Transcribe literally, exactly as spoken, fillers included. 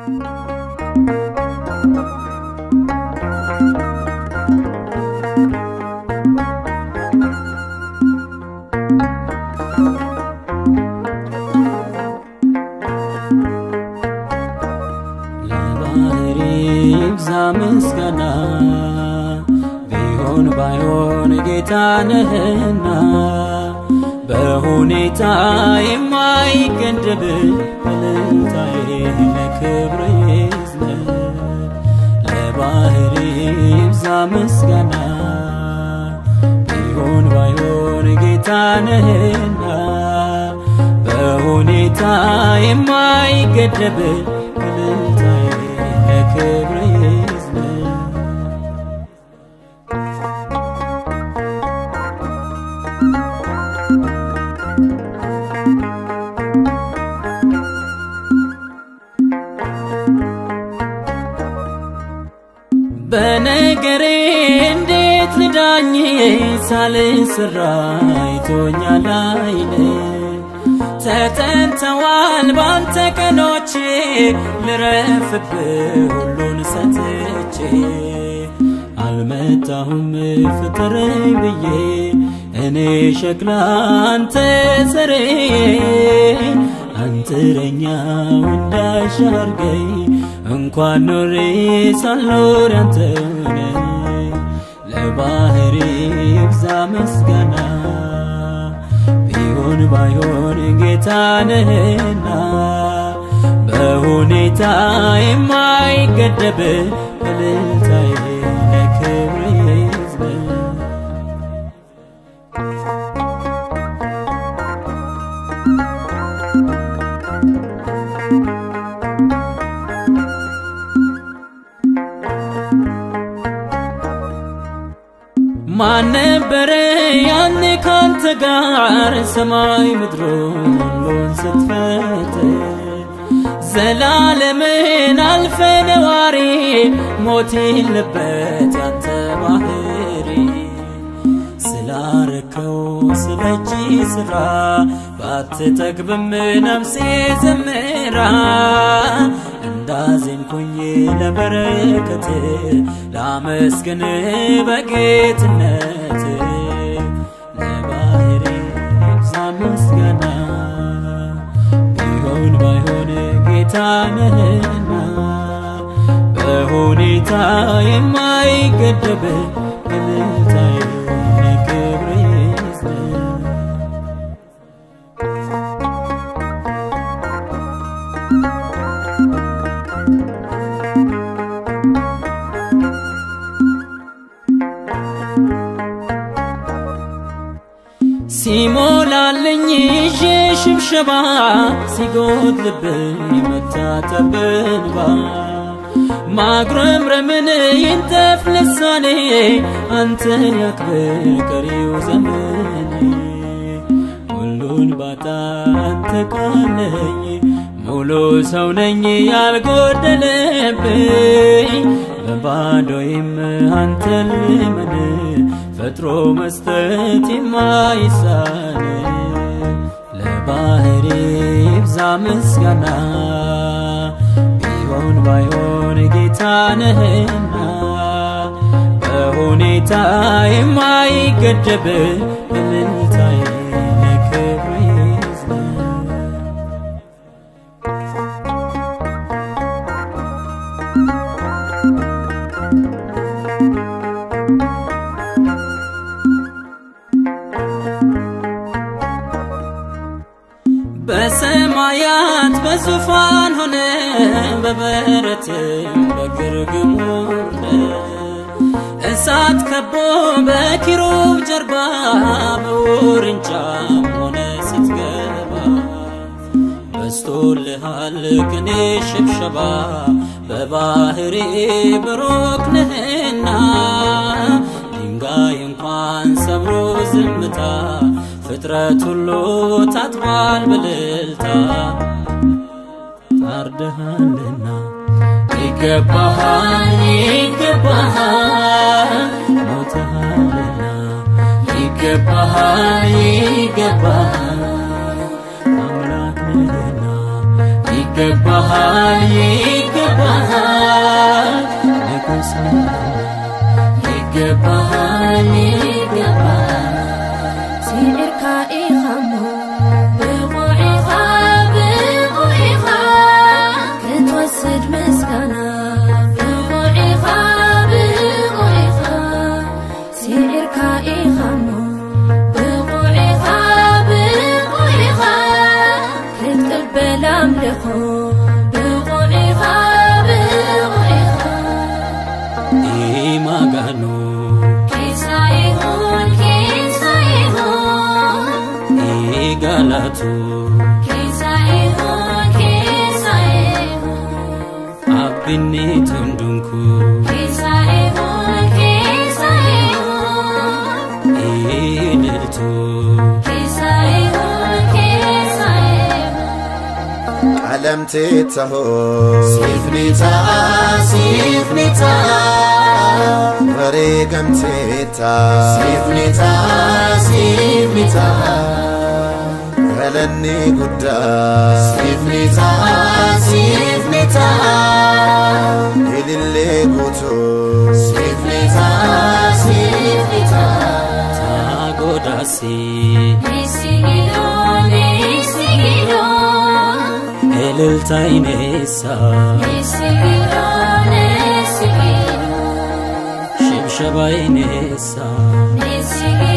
ምስጋና ቢሆን ባይሆን ጌታ ነህና በሁኔታ የማይገደብ እልልታዬ ለክብር ይዝለል ለባህሪ ይብዛ ምስጋና ቢሆን ባይሆን ጌታ ነህና በሁኔታ የማይገደብ እልልታዬ ለክብር በነገሬ እንዴት ልዳኝ ሳልሰራ ይቶኛል አይኔ ተጠንተዋል ባንተ ቀኖቼ ልረፍብህ ሁሉን ሰጥቼ አልመጣሁም ፍጠረኝ ብዬ እኔ ሸክላ አንተ ሰሬ አንተረኛው እንዳሻርገኝ እንኳን ኖሬ ሳልኖር አንተነ ለባህሪ ይብዛ ምስጋና ቢሆን ባይሆን ጌታ ነህና በሁኔታ የማይገደብ እልልታዬ ለክብር ይዝለል ማን ነበረ ያኔ ካንተ ጋር ሰማይ ምድሩን ስትፈጥር ዘላለምን አልፈ ነዋሪ ሞት የለበት ያንተ ባህሪ ስላረከው ስለጂ ስራ ባትጠግብም ነፍሴ ዘምራ እንዳዘንኩኝ ለበረከት ላመስግን በጌትነት ለባህሪ ይብዛ ምስጋና ቢሆን ባይሆን ጌታ ነህና በሁኔታ የማይገደብ እልልታዬ ለክብር ይዝለል ሲሞላልኝ ይዤ ሽብሸባ ሲጎድልብኝ መታጠብ እንባ ማጉረምረምን ይንጠፍ ልሳኔ አንተን ያክብር ቀሪው ዘመኔ ሁሉን ባጣ አንተ ካለኝ ሙሉ ሰው ነኝ ያልጎደለብኝ በባዶዬም አንተን ልመን ፈጥሮ መስጠት የማይሳን ለባህሪ ይብዛ ምስጋና ቢሆን ባይሆን ጌታ ነህና በሁኔታ የማይገደብ እልልታዬ ለክብር ይዝለል በሰማያት በዙፋን ሆነ በበረትም በግርግም ወርደ እሳት ከቦ በኪሩብ ጀርባ በውርንጫም ሆነ ስትገባ በስቶልሃል ቅኔ ሽብሸባ በባህሪ ብሩክ ነህና ድንጋይ እንኳን ሰብሮ ዝምታ ፍጥረት ሁሉ ታጥቧል በእልልታ ታርደሃልና ይገባሃል ይገባሃል ሞተሃልና ይገባሃል ይገባሃል አምላክ ነህና ይገባሃል ይገባሃል ያንሳልና ይገባሃል ይገባሃል ሲዕርካ ኢኻሞ ብቑዒኻ ብቑዒኻ ክትወስድ ምስጋና ብቑዒኻ ብቑዒኻ ሲዕርካ ኢኻሞ ብቑዒኻ ብቑዒኻ ክትቅበል ኣምልኾ ብቑዒኻ ብቑዒኻ ኢማጋኑ ኪሳይሁን ኪሳይሁን ኢጋላቱ ኪሳይሁን ኪሳይሁን አብኒ ቱንዱንኩ ኪሳይሁን ኪሳይሁን ኢልልቱ ኪሳይሁን ኪሳይሁን علمتته سيفنيتا سيفنيتا وريقمتيتا سيفنيتا سيفنيتا هلني قدا سيفنيتا سيفنيتا اللي قوتو سيفنيتا سيفنيتا ታጎዳሲ نسيجون نسيجون እልልታይኔሳ نسيجون نسيجون ሽብሸባይኔሳ نسيجون